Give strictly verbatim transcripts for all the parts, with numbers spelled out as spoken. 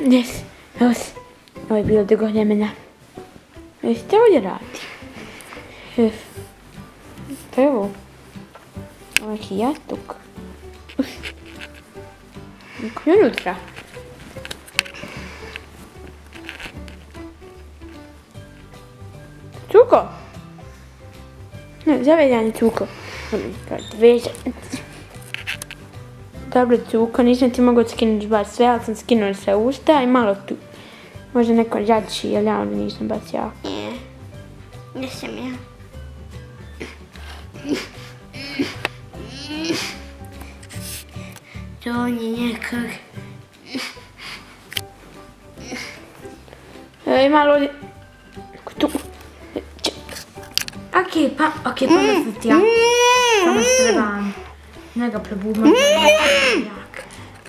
Yes, yes. Ovo je bilo dugo vremena. Jeste ovdje radi? Yes. Pa evo. Ovo je jastuk. Niko je unutra. Cuko? Ne, zavedani Cuko. Dobro, Cuko, nisam ti mogao skinuti baš sve, ali sam skinuo sve usta i malo tu. Možda neko jači, jer ja onda nisam baš jako. Ne, nisam ja. To je nekak... E, malo ovdje... Tu. Okej, pa, okej, pomoći ti ja. Samo se trebam. Ne ga prebubam. Jak.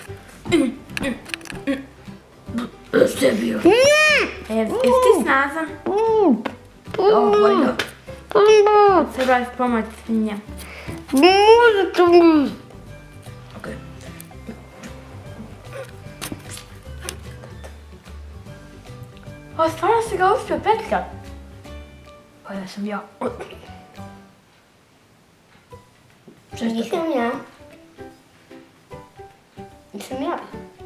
Što je bio? Jesi ti snazan? Ovo je. Trebam pomoći svinja. Može to mi. Okej. O, stvarno si ga uspio petljat. Pa da sam ja. Nisam ja. Nisam ja.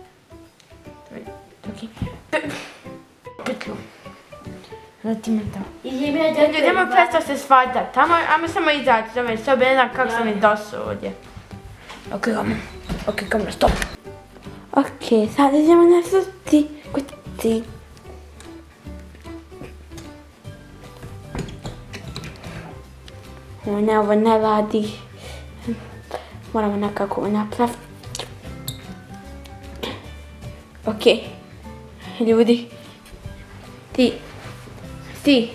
Okej. Petlju. Zati me to. Idemo prestao se svađat. Tamo, ajmo samo izaći za mene sobe, ne znam kako sam mi došao ovdje. Okej, ajmo. Okej, kamera, stop. Okej, sad idemo na susti. Kuti. Ne, ovo ne radi. Moramo nekako ovo napraviti. Okej. Ljudi. Ti. Ti.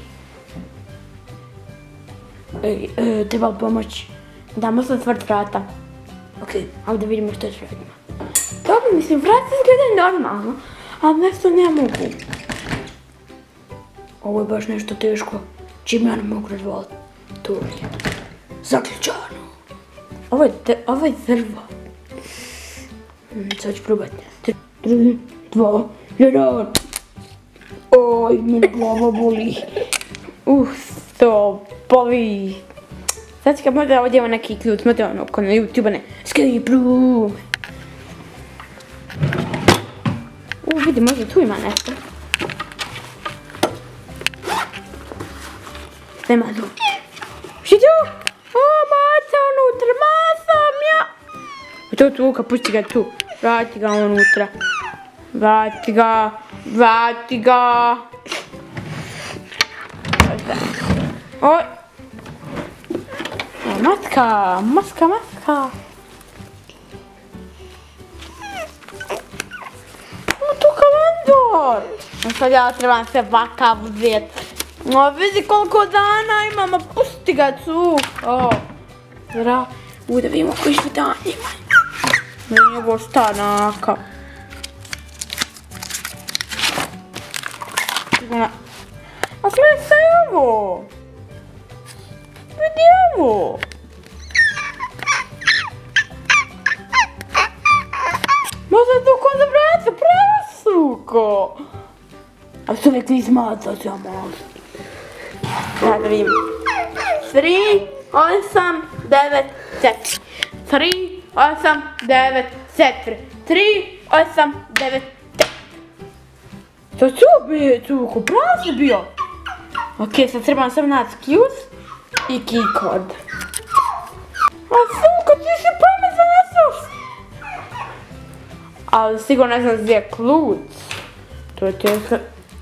Treba li pomoći? Damo se otvrt vrata. Okej, ajde da vidimo što je s vratima. Dobro, mislim, vrata izgleda normalno, ali nešto ne mogu. Ovo je baš nešto teško. Čim ja ne mogu razvaliti. To je zaključano. Ovo je, ovo je drvo. Sad ću probati. Tri, dva, jedan. Oj, mene glava boli. Uh, to boli. Sad ću kad možda ovdje ima neki ključ, možda ono, ko na YouTube, ne. Escape room. Uh, vidi, možda tu ima nešto. Nema tu. Što je tu? O, maca unutra, maca, mja. To je Cuka, pusti ga tu. Vrati ga unutra. Vrati ga, vrati ga. Oj. Maska, maska, maska. O, tu kalendar. Sad ja trebam se vakav uzeti. O, vidi koliko dana imamo, pusti ga Cuk. O, zra. U, da vidimo koji što dan ima. Da je njegov stanaka. A gledaj ovo. Vidi ovo. Možda je to ko za vrata, pravo Cuko. A što uvijek ti smata se ja malo. Ja da vidim. Tri, osam, devet, četiri. Tri, osam, devet, četiri. Tri, osam, devet, četiri. Što je to bio, Cuko? Pravo si bio. Okej, sad trebam samo naći ključ i keycard. A Cuko, ti si pametan, ne znaš. Ali sigurno ne znam gdje je ključ. To je teško.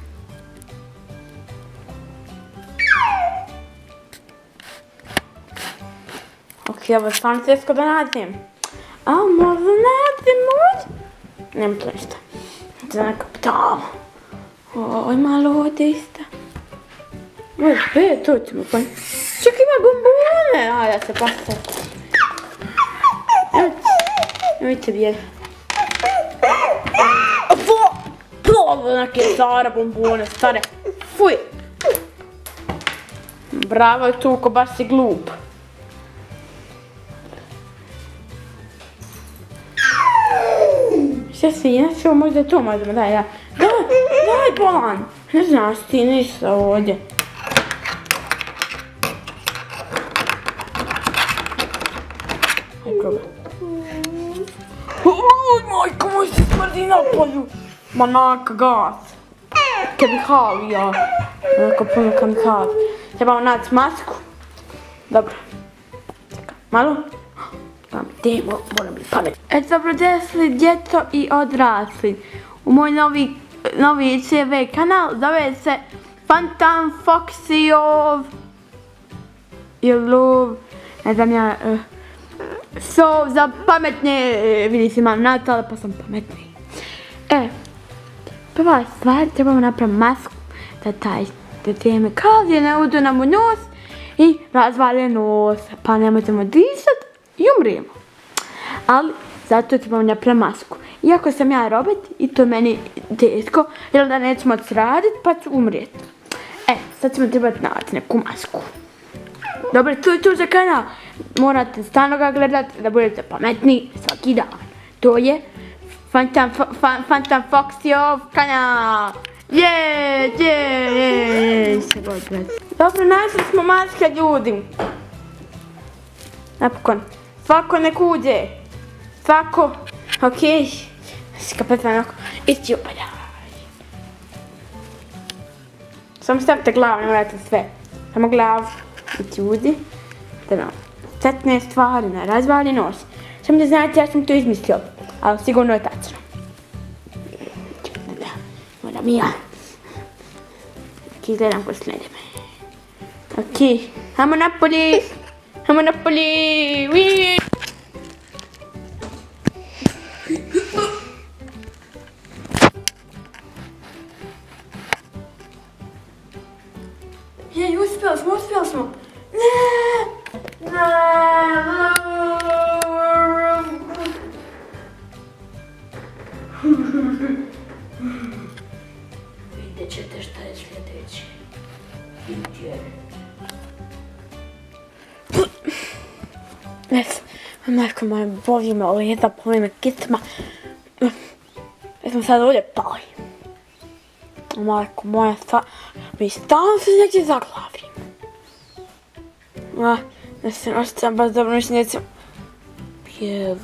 Okej, ovo je stvarno teško da nađem. A možda nađem, možda? Nema to ništa. Za neka tamo. Oj, malo ovdje isto. Oj, pe, to ćemo pa... Čak ima bombone! A, ja se pasam. Nemojte bijeli. Ovo neke stare bombone, stare. Fuj! Bravo je Cuko, baš si glup. Šta si, ja ćemo možda to možemo, daj, da. bolan. Ne znaš ti ništa ovdje. Hajde probaj. Uj, majko moj se smrdi na polju. Ma naka gas. Kemikalija. Onako puno kemikalija. Trebamo naći masku. Dobro. Čekaj, malo. Idemo, moram biti pametni. E, dobrodošli djeco i odrasli u moj novi, novi C V kanal. Zove se Phantom Foxyov ili ne znam ja, uh, so za pametne, uh, vidi se imam natale pa sam pametni. E, prva stvar, trebamo napraviti masku da taj, da te kemikalije ne uđu nam u nos i razvale nos, pa ne možemo disati i umrijemo. Ali zato trebamo napraviti masku. Iako sam ja robot i to je meni teško, jer da neću moći raditi pa ću umrijeti. E, sad ćemo trebati naći neku masku. Dobro, to je to za kanal. Morate stalno ga gledati da budete pametni svaki dan. To je Phantom, Phantom Foxyov kanal. Jeee, jeee, se god gleda. Dobro, našli smo maske ljudi. Napokon. Svako nek uđe. Svako. Okej. Skapet vam oko. Ići upadaj. Samo stavite glavu, ne morate sve. Samo glavu. Ići uđi. Da nam. Cetne stvari, ne razvali nos. Samo da znate, ja sam to izmislio. Ali sigurno je tačno. Moram i ja. Okej, gledam ko slede me. Okej. Hajmo napoli. Hajmo napoli. Uiii. Jej, uspjeli smo, uspjeli smo. Ne! Vidjet ćete šta je sljedeće. Ne znam, majko moja, boli me leda, boli me kitma. Ja sam sad ovdje pali. Majko moja, sta... mi stalno se negdje zaglavim. Ah, ne se nošćam baš dobro, ništa nećem pjevat.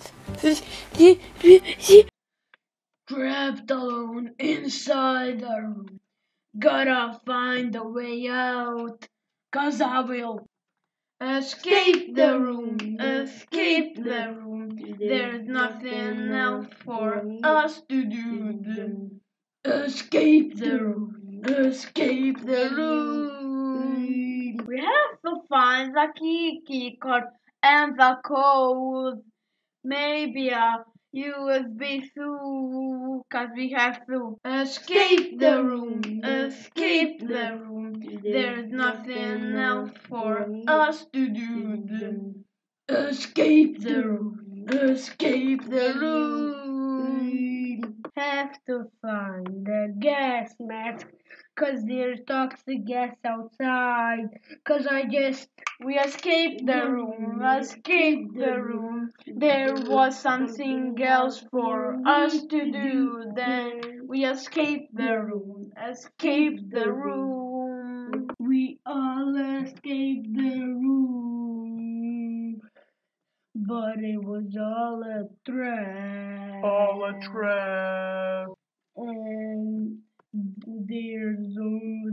Trapped alone inside the room. Gotta find a way out. Cause I will escape the room, escape the room. There's nothing else for us to do than escape the room, escape the room. We have to find the key, key card and the code. Maybe a U S B through, cause we have to escape the room, escape the room. There's nothing else for us to do than escape the room, escape the room. Have to find the gas mask, cause there's toxic gas outside. Cause I just, we escaped the room, escaped the room. There was something else for us to do. Then we escaped the room, escaped the room. We all escaped the room. But it was all a trap. All a trap. And there's only